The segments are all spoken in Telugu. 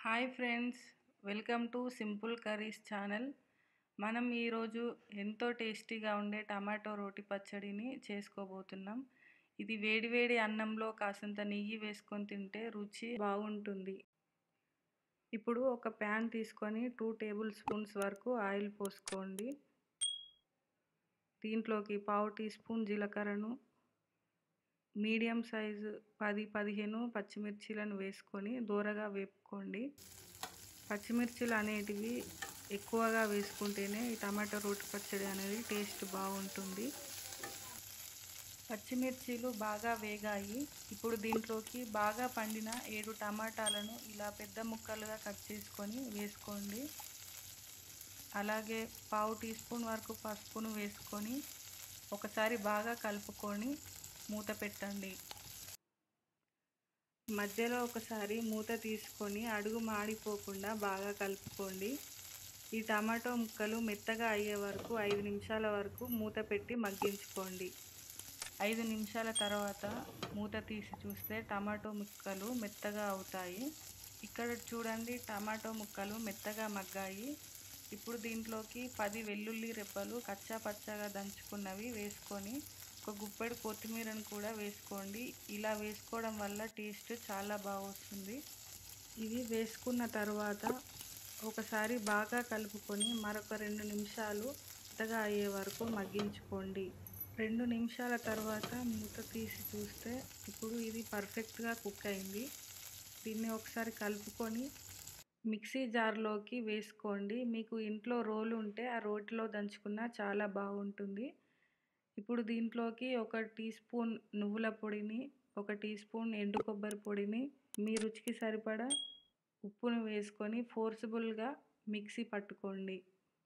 Hi friends, welcome to simple curries channel. మనం ఈరోజు ఎంతో టేస్టీగా ఉండే టమాటో రోటి పచ్చడిని చేసుకోబోతున్నాం. ఇది వేడివేడి అన్నంలో కాసంత నెయ్యి వేసుకొని తింటే రుచి బాగుంటుంది. ఇప్పుడు ఒక ప్యాన్ తీసుకొని 2 టేబుల్ స్పూన్స్ వరకు ఆయిల్ పోసుకోండి. దీంట్లోకి 1/2 టీ స్పూన్ జీలకర్రను, మీడియం సైజు 10-15 పచ్చిమిర్చీలను వేసుకొని దూరగా వేపుకోండి. పచ్చిమిర్చీలు అనేటివి ఎక్కువగా వేసుకుంటేనే ఈ టమాటో రోటి పచ్చడి అనేది టేస్ట్ బాగుంటుంది. పచ్చిమిర్చీలు బాగా వేగాయి. ఇప్పుడు దీంట్లోకి బాగా పండిన 7 టమాటాలను ఇలా పెద్ద ముక్కలుగా కట్ చేసుకొని వేసుకోండి. అలాగే 1/2 టీ స్పూన్ వరకు పసుపును వేసుకొని ఒకసారి బాగా కలుపుకొని మూత పెట్టండి. మధ్యలో ఒకసారి మూత తీసుకొని అడుగు మాడిపోకుండా బాగా కలుపుకోండి. ఈ టమాటో ముక్కలు మెత్తగా అయ్యే వరకు 5 నిమిషాల వరకు మూత పెట్టి మగ్గించుకోండి. 5 నిమిషాల తర్వాత మూత తీసి చూస్తే టమాటో ముక్కలు మెత్తగా అవుతాయి. ఇక్కడ చూడండి, టమాటో ముక్కలు మెత్తగా మగ్గాయి. ఇప్పుడు దీంట్లోకి 10 వెల్లుల్లి రెబ్బలు కచ్చా పచ్చగా దంచుకున్నవి వేసుకొని ఒక గుప్పెడు కొత్తిమీరను కూడా వేసుకోండి. ఇలా వేసుకోవడం వల్ల టేస్ట్ చాలా బాగా వస్తుంది. ఇవి వేసుకున్న తర్వాత ఒకసారి బాగా కలుపుకొని మరొక 2 నిమిషాలు మెత్తగా అయ్యే వరకు మగ్గించుకోండి. 2 నిమిషాల తర్వాత మూత తీసి చూస్తే ఇప్పుడు ఇది పర్ఫెక్ట్గా కుక్ అయింది. దీన్ని ఒకసారి కలుపుకొని మిక్సీ జార్లోకి వేసుకోండి. మీకు ఇంట్లో రోలు ఉంటే ఆ రోటిలో దంచుకున్నా చాలా బాగుంటుంది. ఇప్పుడు దీంట్లోకి 1 టీ స్పూన్ నువ్వుల పొడిని, 1 టీ స్పూన్ ఎండు కొబ్బరి పొడిని, మీ రుచికి సరిపడా ఉప్పును వేసుకొని ఫోర్స్బుల్గా మిక్సీ పట్టుకోండి.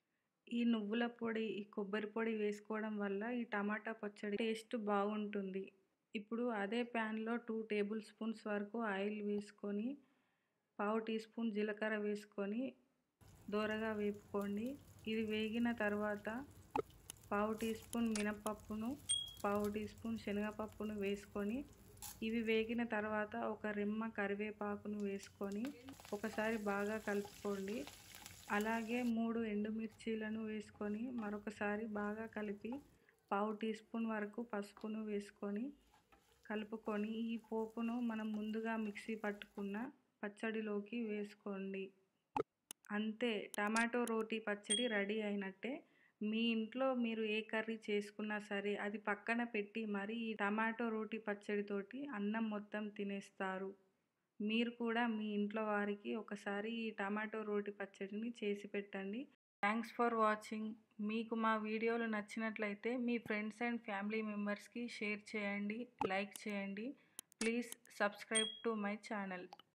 ఈ నువ్వుల పొడి, ఈ కొబ్బరి పొడి వేసుకోవడం వల్ల ఈ టమాటా పచ్చడి టేస్ట్ బాగుంటుంది. ఇప్పుడు అదే ప్యాన్లో 2 టేబుల్ స్పూన్స్ వరకు ఆయిల్ వేసుకొని 1/2 టీ స్పూన్ జీలకర్ర వేసుకొని దోరగా వేపుకోండి. ఇది వేగిన తర్వాత 1/2 టీ స్పూన్ మినపప్పును, 1/2 టీ స్పూన్ శనగపప్పును వేసుకొని ఇవి వేగిన తర్వాత ఒక రెమ్మ కరివేపాకును వేసుకొని ఒకసారి బాగా కలుపుకోండి. అలాగే 3 ఎండుమిర్చీలను వేసుకొని మరొకసారి బాగా కలిపి 1/2 టీ స్పూన్ వరకు పసుపును వేసుకొని కలుపుకొని ఈ పోపును మనం ముందుగా మిక్సీ పట్టుకున్న పచ్చడిలోకి వేసుకోండి. అంతే, టమాటో రోటి పచ్చడి రెడీ అయినట్టే. మీ ఇంట్లో మీరు ఏ కర్రీ చేసుకున్నా సరే అది పక్కన పెట్టి మరి ఈ టమాటో రోటి పచ్చడితోటి అన్నం మొత్తం తినేస్తారు. మీరు కూడా మీ ఇంట్లో వారికి ఒకసారి ఈ టమాటో రోటి పచ్చడిని చేసి పెట్టండి. Thanks for watching. మీకు మా వీడియోలు నచ్చినట్లయితే మీ ఫ్రెండ్స్ అండ్ ఫ్యామిలీ మెంబర్స్కి షేర్ చేయండి, లైక్ చేయండి. Please subscribe to my channel.